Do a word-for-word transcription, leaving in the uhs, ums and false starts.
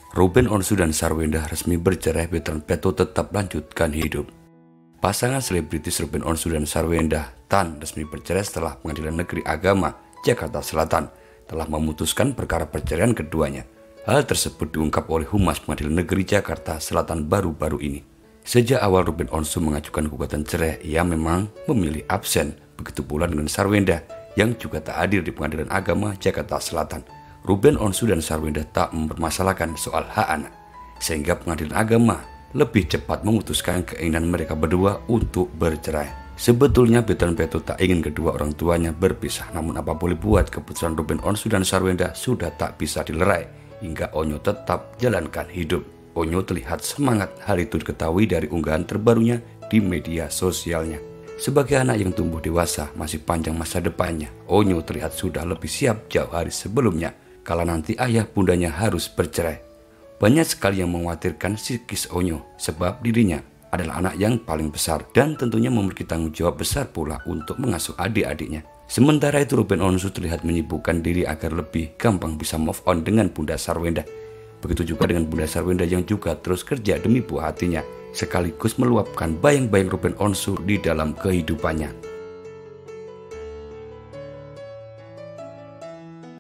Ruben Onsu dan Sarwenda resmi bercerai, Betran Peto tetap lanjutkan hidup. Pasangan selebritis Ruben Onsu dan Sarwenda Tan resmi bercerai setelah Pengadilan Negeri Agama Jakarta Selatan telah memutuskan perkara perceraian keduanya. Hal tersebut diungkap oleh Humas Pengadilan Negeri Jakarta Selatan baru-baru ini. Sejak awal Ruben Onsu mengajukan gugatan cerai, ia memang memilih absen. Begitu pula dengan Sarwenda yang juga tak hadir di Pengadilan Agama Jakarta Selatan. Ruben Onsu dan Sarwenda tak mempermasalahkan soal hak anak, sehingga Pengadilan Agama lebih cepat memutuskan keinginan mereka berdua untuk bercerai. Sebetulnya Betran Peto tak ingin kedua orang tuanya berpisah, namun apa boleh buat, keputusan Ruben Onsu dan Sarwenda sudah tak bisa dilerai, hingga Onyo tetap jalankan hidup. Onyo terlihat semangat, hal itu diketahui dari unggahan terbarunya di media sosialnya. Sebagai anak yang tumbuh dewasa, masih panjang masa depannya, Onyo terlihat sudah lebih siap jauh hari sebelumnya kala nanti ayah bundanya harus bercerai. Banyak sekali yang mengkhawatirkan psikis Onyo, sebab dirinya adalah anak yang paling besar dan tentunya memiliki tanggung jawab besar pula untuk mengasuh adik-adiknya. Sementara itu Ruben Onsu terlihat menyibukkan diri agar lebih gampang bisa move on dengan Bunda Sarwenda. Begitu juga dengan Bunda Sarwenda yang juga terus kerja demi buah hatinya, sekaligus meluapkan bayang-bayang Ruben Onsu di dalam kehidupannya.